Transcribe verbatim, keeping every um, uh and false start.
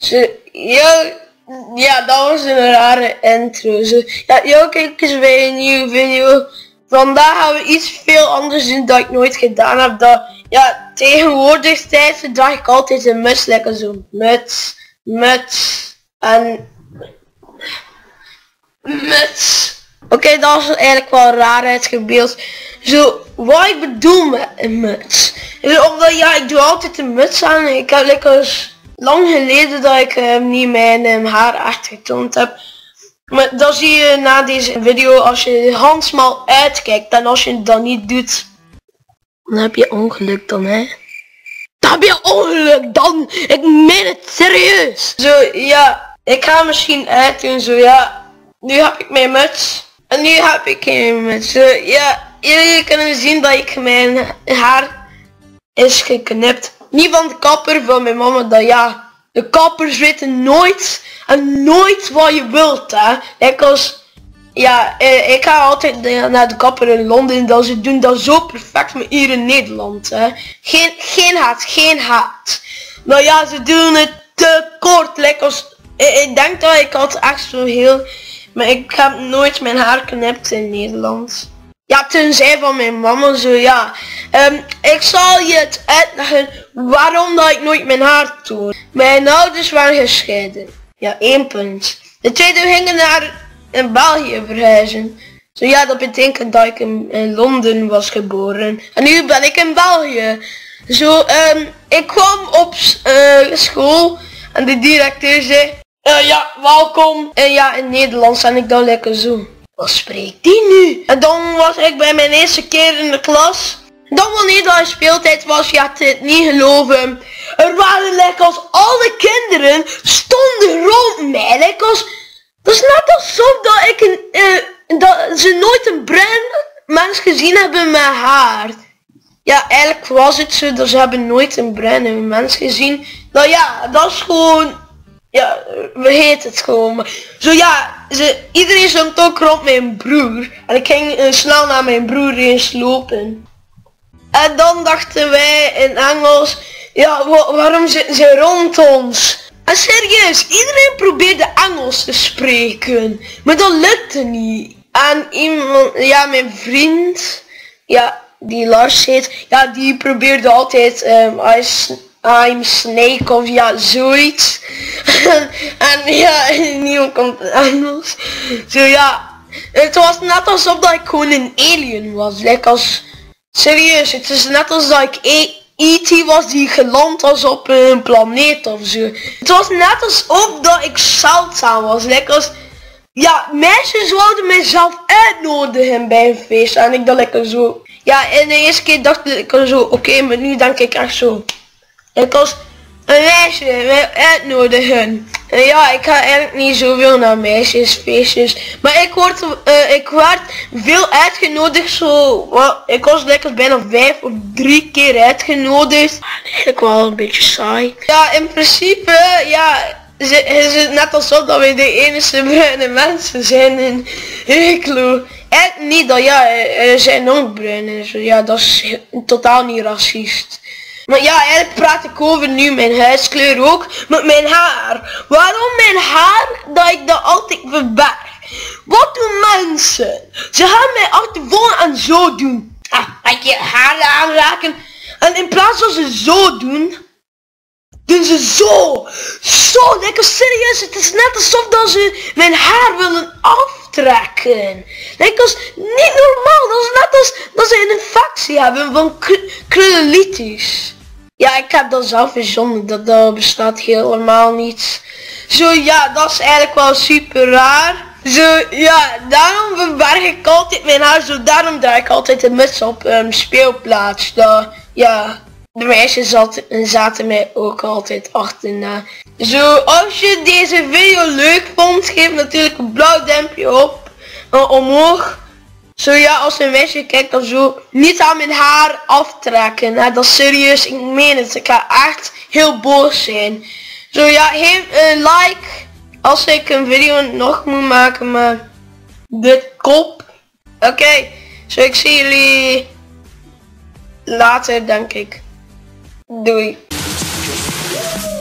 Zo, yo, ja, dat was een rare intro. Zo, ja, yo, kijk eens bij een nieuwe video. Vandaag gaan we iets veel anders doen dat ik nooit gedaan heb. Dat, ja, tegenwoordig tijd draag ik altijd een muts, lekker zo'n muts, muts en muts. Oké, okay, dat is eigenlijk wel raar uitgebeeld. Zo, wat ik bedoel met een muts. Is omdat, ja, ik doe altijd een muts aan. Ik heb lekker lang geleden dat ik uh, niet mijn um, haar echt getoond heb. Maar dat zie je na deze video als je de hand smal uitkijkt. En als je dat niet doet, dan heb je ongeluk dan, hè. Dan heb je ongeluk dan. Ik meen het serieus. Zo, ja, ik ga misschien uitdoen. Zo, ja, nu heb ik mijn muts. En nu heb ik geen muts. Zo, ja, jullie kunnen zien dat ik mijn haar is geknipt. Niet van de kapper, van mijn mama. Dat, ja, de kappers weten nooit en nooit wat je wilt, hè. Ik als, ja, ik ga altijd naar de kapper in Londen. Dat ze doen dat zo perfect, maar hier in Nederland, hè. Geen, geen haat, geen haat. Maar ja, ze doen het te kort. Like als, ik, ik denk dat ik had echt zo heel, maar ik heb nooit mijn haar geknipt in Nederland. Ja, tenzij van mijn mama, zo, ja. Um, ik zal je het uitleggen waarom dat ik nooit mijn haar toon. Mijn ouders waren gescheiden. Ja, één punt. De tweede, we gingen naar in België verhuizen. Zo, ja, dat betekent dat ik in, in Londen was geboren. En nu ben ik in België. Zo, um, ik kwam op uh, school en de directeur zei, uh, ja, welkom. En ja, in Nederlands en ik dacht lekker zo. Wat spreekt die nu? En dan was ik bij mijn eerste keer in de klas. Dan wanneer dat speeltijd was, je had het niet geloven. Er waren lekker als alle kinderen stonden rond mij. Lekker als, dat is net alsof dat ik een, uh, dat ze nooit een bruin mens gezien hebben met haar. Ja, eigenlijk was het zo dat ze hebben nooit een bruine mens gezien. Nou ja, dat is gewoon, ja, vergeet het gewoon. Maar, zo ja, ze, iedereen stond ook rond mijn broer. En ik ging uh, snel naar mijn broer eens lopen. En dan dachten wij in Engels, ja, wa waarom zitten ze rond ons? En serieus, iedereen probeerde Engels te spreken. Maar dat lukte niet. En iemand, ja, mijn vriend, ja, die Lars heet, ja, die probeerde altijd, um, I'm Snake of ja, zoiets. En ja, niemand komt Engels. Zo ja, het was net alsof dat ik gewoon een alien was. Like als, serieus, het is net als dat ik E T was die geland was op een planeet of zo. Het was net alsof dat ik zeldzaam was. Like als, ja, meisjes wouden mijzelf uitnodigen bij een feest. En ik dacht lekker zo. Ja, en de eerste keer dacht ik zo, oké, okay, maar nu denk ik echt zo. Ik was een meisje uitnodigen. En ja, ik ga eigenlijk niet zoveel naar meisjesfeestjes. Maar ik word, uh, ik werd veel uitgenodigd zo. Well, ik was lekker bijna vijf of drie keer uitgenodigd. Eigenlijk wel een beetje saai. Ja, in principe, ja, is het net alsof dat wij de enige bruine mensen zijn in Heklo. Eigenlijk niet dat, ja, er zijn ook bruinen. Zo, ja, dat is totaal niet racist. Maar ja, eigenlijk praat ik over nu mijn huidskleur ook met mijn haar. Waarom mijn haar? Dat ik dat altijd verberg. Wat doen mensen? Ze gaan mij achtervolgen en zo doen. Ah, met je haar aanraken. En in plaats van ze zo doen, doen ze zo. Zo, lekker serieus. Het is net alsof dat ze mijn haar willen aftrekken. Lekker als, niet normaal. Dat is net als dat ze een infectie hebben van krullitis. Ja, ik heb dat zelf verzonnen, dat, dat bestaat helemaal niet. Zo ja, dat is eigenlijk wel super raar. Zo ja, daarom verberg ik altijd mijn haar, zo daarom draag ik altijd een muts op um, speelplaats. Dat, ja, de meisjes zat, zaten mij ook altijd achterna. Zo, als je deze video leuk vond, geef natuurlijk een blauw duimpje op, uh, omhoog. Zo ja, als een meisje kijkt of zo, niet aan mijn haar aftrekken. Hè? Dat is serieus, ik meen het. Ik ga echt heel boos zijn. Zo ja, geef een like als ik een video nog moet maken met dit kop. Oké, okay. Zo ik zie jullie later denk ik. Doei.